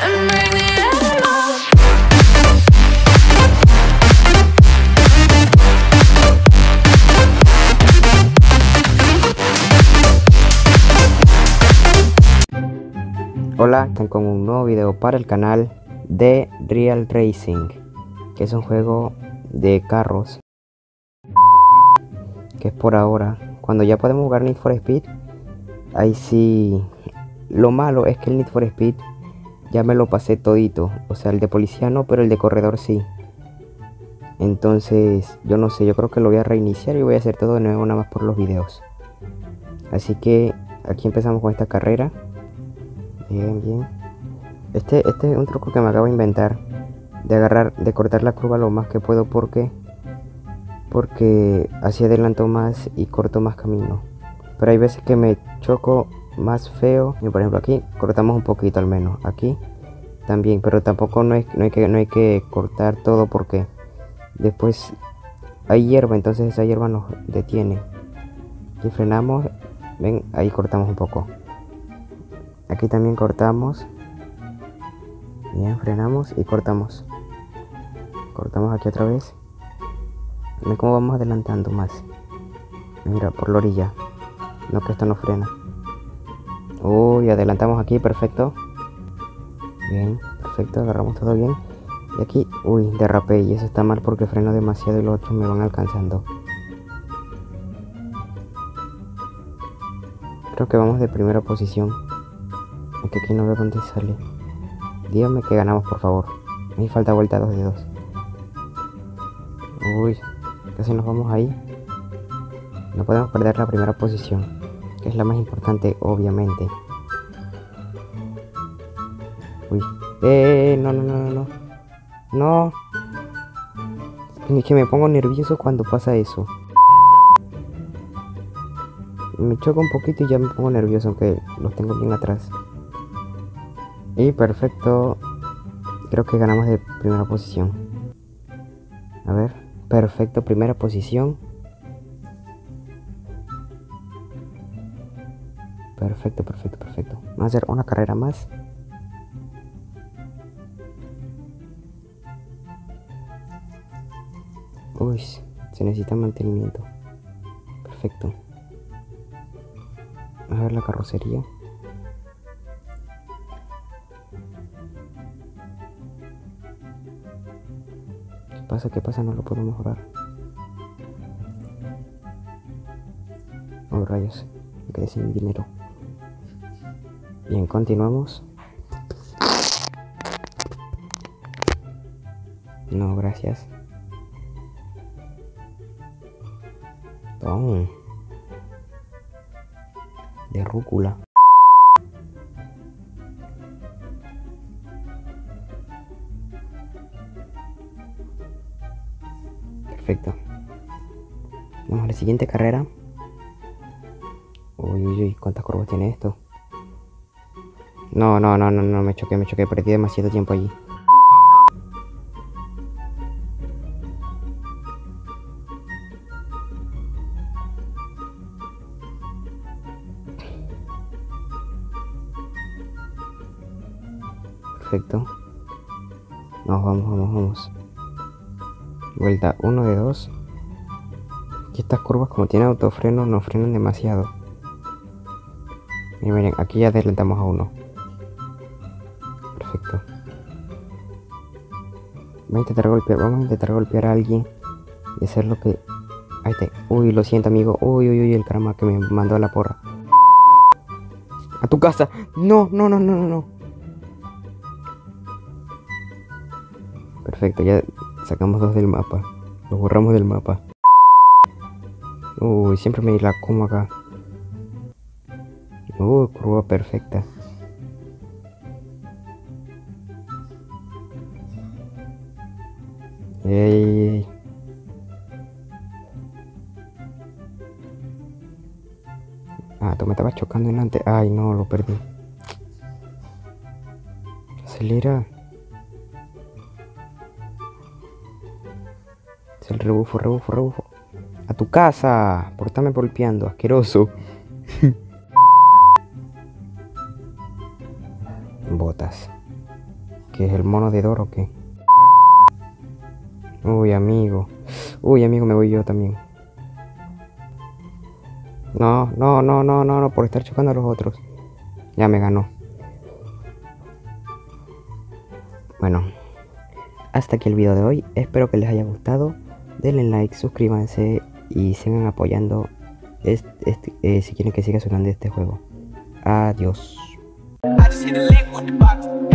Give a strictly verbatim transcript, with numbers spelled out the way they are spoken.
and bring the animals. Hola, están con un nuevo video para el canal de Real Racing, que es un juego de carros, que es por ahora. Cuando ya podemos jugar Need for Speed, ahí sí. Lo malo es que el Need for Speed ya me lo pasé todito, o sea, el de policía no, pero el de corredor sí. Entonces, yo no sé, yo creo que lo voy a reiniciar y voy a hacer todo de nuevo nada más por los videos. Así que aquí empezamos con esta carrera. Bien, bien. Este, este es un truco que me acabo de inventar, de agarrar, de cortar la curva lo más que puedo, porque porque así adelanto más y corto más camino. Pero hay veces que me choco más feo. Y por ejemplo aquí cortamos un poquito al menos, aquí también, pero tampoco no, es, no, hay que, no hay que cortar todo, porque después hay hierba, entonces esa hierba nos detiene. Aquí frenamos, ven, ahí cortamos un poco. Aquí también cortamos. Bien, frenamos y cortamos. Cortamos aquí otra vez. Ven cómo vamos adelantando más. Mira, por la orilla. No, que esto no frena. Uy, adelantamos aquí, perfecto. Bien, perfecto, agarramos todo bien. Y aquí, uy, derrapé, y eso está mal porque freno demasiado y los otros me van alcanzando. Creo que vamos de primera posición. Es que aquí no veo dónde sale. Dígame que ganamos, por favor. Me falta vuelta dos de dos. Uy, casi nos vamos ahí. No podemos perder la primera posición, que es la más importante, obviamente. Uy, eh, no, no, no, no, no. No. Es que me pongo nervioso cuando pasa eso. Me choco un poquito y ya me pongo nervioso, aunque los tengo bien atrás. Y perfecto. Creo que ganamos de primera posición. A ver, perfecto, primera posición. Perfecto, perfecto, perfecto. Vamos a hacer una carrera más. Uy, se necesita mantenimiento. Perfecto. A ver la carrocería. ¿Qué pasa? ¿Qué pasa? No lo puedo mejorar. Oh, rayos. Me quedé sin dinero. Bien, continuamos. No, gracias. Toma. De rúcula. Perfecto. Vamos a la siguiente carrera. Uy, uy, uy, ¿cuántas curvas tiene esto? No, no, no, no, no, me choqué, me choqué, perdí demasiado tiempo allí. Perfecto. Vamos, vamos, vamos, vamos. Vuelta uno de dos. Y estas curvas, como tienen autofreno, no frenan demasiado. Y miren, aquí ya adelantamos a uno. Perfecto. Vamos a intentar golpear, vamos a intentar golpear a alguien y hacer lo que... Ahí está. Uy, lo siento, amigo. Uy, uy, uy, el karma que me mandó a la porra. A tu casa. No, no, no, no, no, no. Perfecto, ya sacamos dos del mapa. Los borramos del mapa. Uy, siempre me la como acá. Uy, curva perfecta. Ey, ey, ey. Ah, tú me estabas chocando delante. Ay, no, lo perdí. Acelera. Es el rebufo, rebufo, rebufo. A tu casa, por estarme golpeando, asqueroso. Botas. ¿Qué es el mono de Doro o qué? Uy, amigo. Uy, amigo, me voy yo también. No, no, no, no, no, no, por estar chocando a los otros. Ya me ganó. Bueno, hasta aquí el video de hoy. Espero que les haya gustado. Denle like, suscríbanse y sigan apoyando este, este, eh, si quieren que siga sonando este juego. Adiós. I just hit a lick with the box.